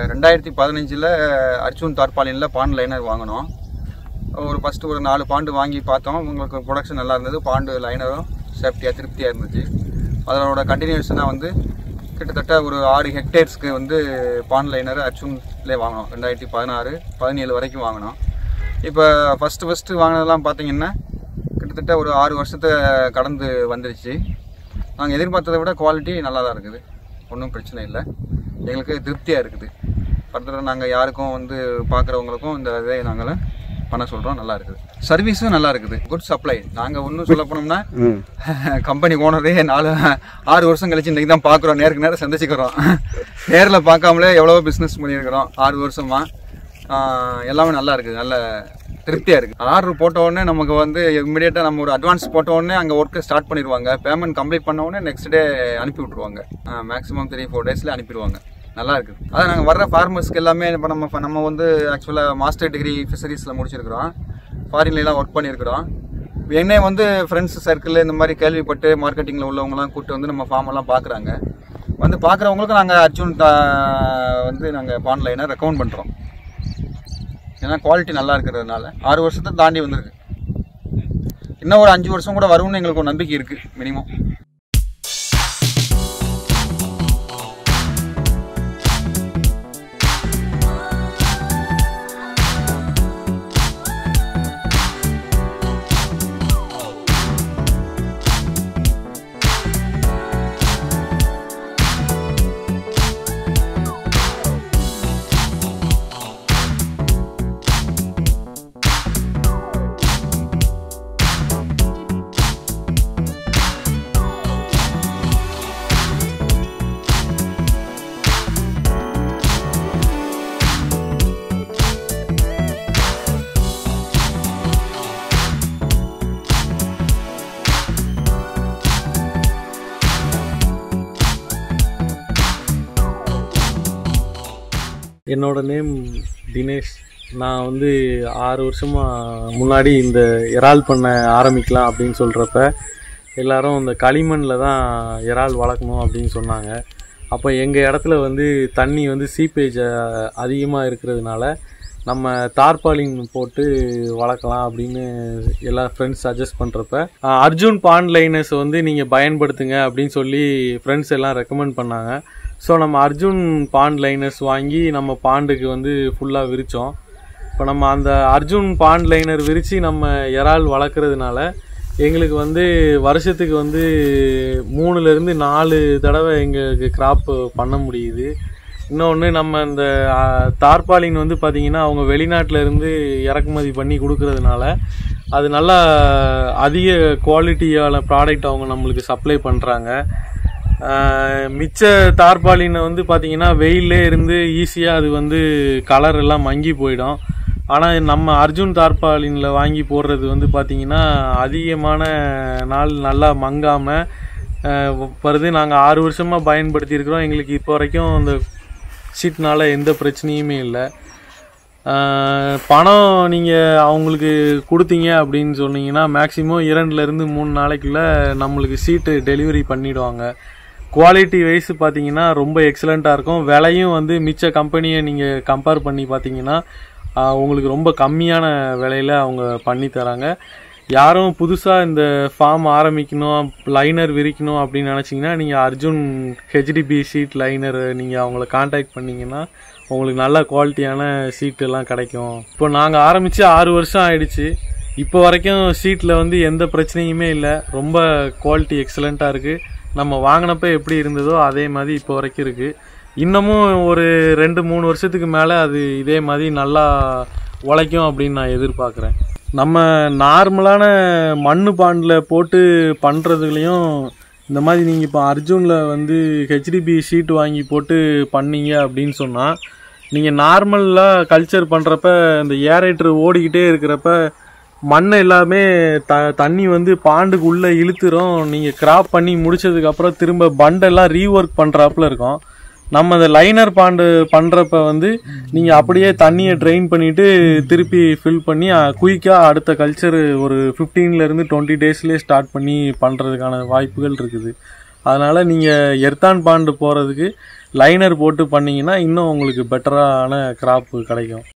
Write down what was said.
2015 அர்ஜுன் தார்பாலினில் pond liner வாங்கினோம். First ஒரு 4 பாண்டு வாங்கி பார்த்தோம். உங்களுக்கு ப்ரொடக்ஷன் நல்லா இருந்தது, பாண்டு லைனரும் சேஃப்டியாக திருப்தியாக இருந்துச்சு. அதனோட கண்டினியூஷனாக வந்து கிட்டத்தட்ட ஒரு 6 ஹெக்டேர்ஸ்க்கு வந்து பாண்ட் லைனர் அர்ஜுன்லேயே வாங்கினோம். 2016-17 வரைக்கும் வாங்கினோம். இப்போ ஃபஸ்ட்டு வாங்கினதெல்லாம் பார்த்தீங்கன்னா கிட்டத்தட்ட ஒரு 6 வருஷத்தை கடந்து வந்துருச்சு. நாங்கள் எதிர்பார்த்ததை விட குவாலிட்டி நல்லா தான் இருக்குது, ஒன்றும் பிரச்சனை இல்லை, எங்களுக்கு திருப்தியாக இருக்குது. ஃபர்தராக நாங்கள் யாருக்கும் வந்து பார்க்குறவங்களுக்கும் இந்த இதை நாங்கள் பண்ண சொல்கிறோம். நல்லா இருக்குது, சர்வீஸும் நல்லா இருக்குது, குட் சப்ளை. நாங்கள் ஒன்றும் சொல்ல போனோம்னா கம்பெனி ஓனரே 6 வருஷம் கழிச்சு இன்றைக்கி தான் பார்க்குறோம், நேருக்கு நேரம் சந்திச்சுக்கிறோம். நேரில் பார்க்காமலே எவ்வளோ பிஸ்னஸ் பண்ணியிருக்கிறோம் 6 வருஷமாக. எல்லாமே நல்லா இருக்குது, நல்ல திருப்தியாக இருக்குது. ஆர்டர் போட்ட உடனே நமக்கு வந்து இம்மிடியேட்டாக நம்ம ஒரு அட்வான்ஸ் போட்ட உடனே அங்கே ஒர்க்கை ஸ்டார்ட் பண்ணிடுவாங்க. பேமெண்ட் கம்ப்ளீட் பண்ண உடனே நெக்ஸ்ட் டே அனுப்பி விட்ருவாங்க. மேக்ஸிமம் 3-4 டேஸில் அனுப்பிடுவாங்க. நல்லா இருக்குது. அதான் நாங்கள் வர்ற ஃபார்மர்ஸ்க்கு எல்லாமே இப்போ நம்ம வந்து ஆக்சுவலாக மாஸ்டர் டிகிரி ஃபிஷரிஸில் முடிச்சிருக்கிறோம், ஃபாரின்லாம் ஒர்க் பண்ணியிருக்கிறோம். என்னே வந்து ஃப்ரெண்ட்ஸ் சர்க்கிள் இந்த மாதிரி கேள்விப்பட்டு மார்க்கெட்டிங்கில் உள்ளவங்கலாம் கூப்பிட்டு வந்து நம்ம ஃபார்மெல்லாம் பார்க்குறாங்க. வந்து பார்க்குறவங்களுக்கு நாங்கள் அர்ஜுன் வந்து நாங்கள் பாண்ட் லைனர் ரெக்கமெண்ட் பண்ணுறோம். ஏன்னா குவாலிட்டி நல்லா இருக்கிறதுனால 6 வருஷத்தை தாண்டி வந்துருக்கு. இன்னும் ஒரு 5 வருஷம் கூட வரும்னு எங்களுக்கு ஒரு நம்பிக்கை இருக்குது மினிமம். என்னோட நேம் தினேஷ். நான் வந்து 6 வருஷமாக முன்னாடி இந்த இறால் பண்ண ஆரம்பிக்கலாம் அப்படின்னு சொல்கிறப்ப எல்லோரும் இந்த களிமண்ணில் தான் இறால் வளர்க்கணும் அப்படின்னு சொன்னாங்க. அப்போ எங்கள் இடத்துல வந்து தண்ணி வந்து சீப்பேஜ் அதிகமாக இருக்கிறதுனால நம்ம தார்பாலின் போட்டு வளர்க்கலாம் அப்படின்னு எல்லா ஃப்ரெண்ட்ஸ் சஜஸ்ட் பண்ணுறப்ப அர்ஜுன் பாண்ட் லைனர்ஸ் வந்து நீங்கள் பயன்படுத்துங்க அப்படின்னு சொல்லி ஃப்ரெண்ட்ஸ் எல்லாம் ரெக்கமெண்ட் பண்ணாங்க. ஸோ நம்ம அர்ஜுன் பாண்ட் லைனர்ஸ் வாங்கி நம்ம பாண்டுக்கு வந்து ஃபுல்லாக விரித்தோம். இப்போ நம்ம அந்த அர்ஜுன் பாண்ட் லைனர் விரித்து நம்ம இறால் வளர்க்குறதுனால எங்களுக்கு வந்து வருஷத்துக்கு வந்து 3-4 தடவை எங்களுக்கு கிராப் பண்ண முடியுது. இன்னொன்று நம்ம இந்த தார்பாலின் வந்து பார்த்திங்கன்னா அவங்க வெளிநாட்டில் இருந்து இறக்குமதி பண்ணி கொடுக்கறதுனால அது நல்லா அதிக குவாலிட்டியான ப்ராடக்ட் அவங்க நம்மளுக்கு சப்ளை பண்ணுறாங்க. மிச்ச தார்பாலினை வந்து பார்த்திங்கன்னா வெயிலே இருந்து ஈஸியாக அது வந்து கலர் எல்லாம் மங்கி போயிடும். ஆனால் நம்ம அர்ஜுன் தார்பாலினில் வாங்கி போடுறது வந்து பார்த்திங்கன்னா அதிகமான நாள் நல்லா மங்காமல் வருது. நாங்கள் 6 வருஷமாக பயன்படுத்தியிருக்கிறோம். எங்களுக்கு இப்போ வரைக்கும் அந்த ஷீட்னால் எந்த பிரச்சனையுமே இல்லை. பணம் நீங்கள் அவங்களுக்கு கொடுத்தீங்க அப்படின்னு சொன்னீங்கன்னா மேக்ஸிமம் 2-3 நாளைக்குள்ளே நம்மளுக்கு ஷீட்டு டெலிவரி பண்ணிவிடுவாங்க. குவாலிட்டி வைஸ் பார்த்தீங்கன்னா ரொம்ப எக்ஸலண்ட்டாக இருக்கும். விலையும் வந்து மிச்ச கம்பெனியை நீங்கள் கம்பேர் பண்ணி பார்த்தீங்கன்னா உங்களுக்கு ரொம்ப கம்மியான விலையில் அவங்க பண்ணி தராங்க. யாரும் புதுசாக இந்த ஃபார்ம் ஆரம்பிக்கணும், லைனர் விரிக்கணும் அப்படின்னு நினச்சிங்கன்னா நீங்கள் அர்ஜுன் ஹெச்டிபி ஷீட் லைனர் நீங்கள் அவங்கள கான்டாக்ட் பண்ணிங்கன்னா உங்களுக்கு நல்ல குவாலிட்டியான ஷீட்டெல்லாம் கிடைக்கும். இப்போ நாங்கள் ஆரம்பித்து 6 வருஷம் ஆயிடுச்சு. இப்போ வரைக்கும் ஷீட்டில் வந்து எந்த பிரச்சனையுமே இல்லை. ரொம்ப குவாலிட்டி எக்ஸலண்ட்டாக இருக்குது. நம்ம வாங்கினப்ப எப்படி இருந்ததோ அதே மாதிரி இப்போ வரைக்கும் இருக்குது. இன்னமும் ஒரு 2-3 வருஷத்துக்கு மேலே அது இதே மாதிரி நல்லா உழைக்கும் அப்படின்னு நான் எதிர்பார்க்குறேன். நம்ம நார்மலான மண்ணு பாண்டில் போட்டு பண்ணுறதுலையும் இந்த மாதிரி நீங்கள் இப்போ அர்ஜுனில் வந்து ஹெச்டிபி ஷீட் வாங்கி போட்டு பண்ணீங்க அப்படின்னு சொன்னால் நீங்கள் நார்மலாக கல்ச்சர் பண்ணுறப்ப இந்த ஏரேட்டர் ஓடிக்கிட்டே இருக்கிறப்ப மண் எல்லாமே தண்ணி வந்து பாண்டுக்கு உள்ளே இழுத்துரும். நீங்கள் கிராப் பண்ணி முடிச்சதுக்கப்புறம் திரும்ப பண்டெல்லாம் ரீஒர்க் பண்ணுறாப்புல இருக்கும். நம்ம அந்த லைனர் பாண்டு பண்ணுறப்ப வந்து நீங்கள் அப்படியே தண்ணியை ட்ரெயின் பண்ணிவிட்டு திருப்பி ஃபில் பண்ணி குயிக்காக அடுத்த கல்ச்சர் ஒரு 15-20 டேஸ்லேயே ஸ்டார்ட் பண்ணி பண்ணுறதுக்கான வாய்ப்புகள் இருக்குது. அதனால் நீங்கள் எர்த்தான் பாண்டு போகிறதுக்கு லைனர் போட்டு பண்ணிங்கன்னா இன்னும் உங்களுக்கு பெட்டரான கிராப்பு கிடைக்கும்.